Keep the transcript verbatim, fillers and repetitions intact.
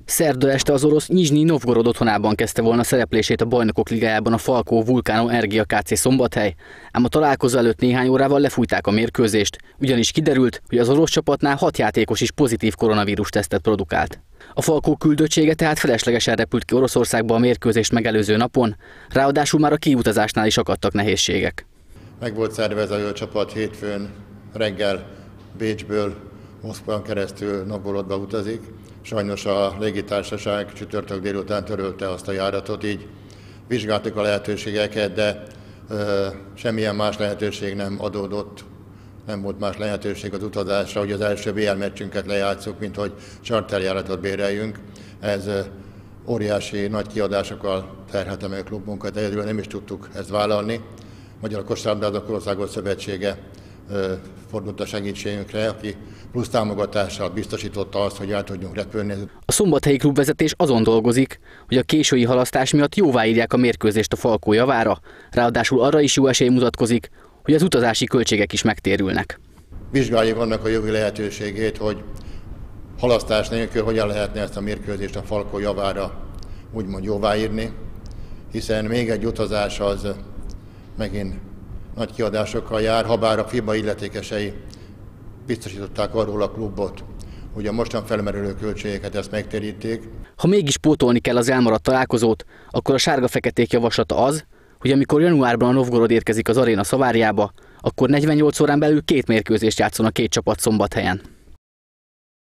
Szerda este az orosz Nyizsnyij Novgorod otthonában kezdte volna szereplését a Bajnokok Ligájában a Falco Vulcano Energia Kft. Szombathely, ám a találkozó előtt néhány órával lefújták a mérkőzést, ugyanis kiderült, hogy az orosz csapatnál hat játékos is pozitív koronavírus tesztet produkált. A Falco küldöttsége tehát feleslegesen repült ki Oroszországba a mérkőzést megelőző napon, ráadásul már a kiutazásnál is akadtak nehézségek. Meg volt szervezve a csapat hétfőn reggel Bécsből Moszkván keresztül Novgorodba utazik. Sajnos a légitársaság csütörtök délután törölte azt a járatot, így vizsgáltuk a lehetőségeket, de ö, semmilyen más lehetőség nem adódott, nem volt más lehetőség az utazásra, hogy az első bé el meccsünket lejátszuk, mint hogy charterjáratot béreljünk. Ez ö, óriási nagy kiadásokkal terhelte meg a klubunkat, egyedül nem is tudtuk ezt vállalni. Magyar Kosárlabdázók Országos Szövetsége ö, fordult a segítségünkre, aki plusz támogatással biztosította azt, hogy el tudjunk repülni. A szombathelyi klubvezetés azon dolgozik, hogy a késői halasztás miatt jóváírják a mérkőzést a Falco javára, ráadásul arra is jó esély mutatkozik, hogy az utazási költségek is megtérülnek. Vizsgáljuk annak a jogi lehetőségét, hogy halasztás nélkül hogyan lehetne ezt a mérkőzést a Falco javára úgymond jóváírni, hiszen még egy utazás az megint nagy kiadásokkal jár, habár a FIBA illetékesei biztosították arról a klubot, hogy a mostan felmerülő költségeket ezt megtéríték. Ha mégis pótolni kell az elmaradt találkozót, akkor a sárga-feketék javaslata az, hogy amikor januárban a Novgorod érkezik az aréna Szavárjába, akkor negyvennyolc órán belül két mérkőzést játszon a két csapat Szombathelyen.